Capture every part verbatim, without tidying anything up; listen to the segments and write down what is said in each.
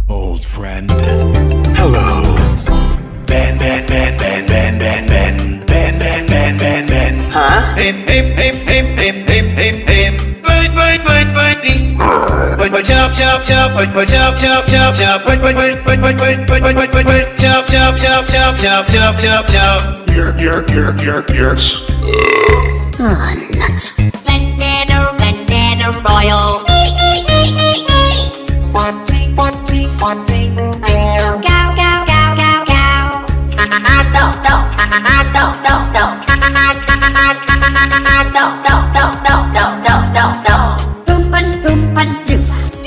old friend. Hello. Ben, Ben, Ben, Ben, Ben, Ben, Ben, Ben, Ben, Ben, Ben, Ben. Huh? Hey, hey, hey, hey, hey, hey, hey, hey. Wait, wait, wait, wait. Wait, wait, chop, chop, chop. Wait, wait, chop, chop, chop, chop. Wait, wait, wait, wait, wait, wait, wait, wait, wait, wait, wait. Chop, chop, chop, chop, chop, chop, chop, chop. Yerk, yerk, yerk, yerk, yerks. Oh, nuts. Banana, banana royal. One, three, one, three, one, three. Cow, cow, cow, cow, cow. Do, do, do, do, do. Do, do, do, do, do, do, do, do. Boompan, boompan, doo.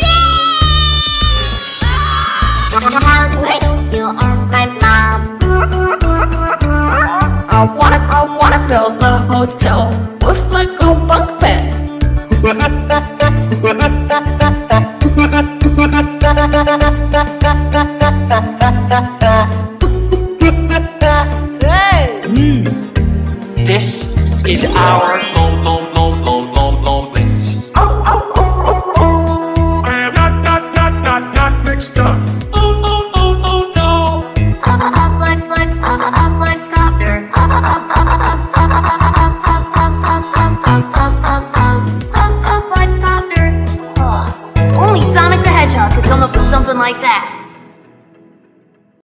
How do I know you are my mom? I wanna, I wanna build a hotel with like a bunk bed. Mm. This is our mo mo mo mo mo moment. I am not, not, not, not, not mixed up. Oh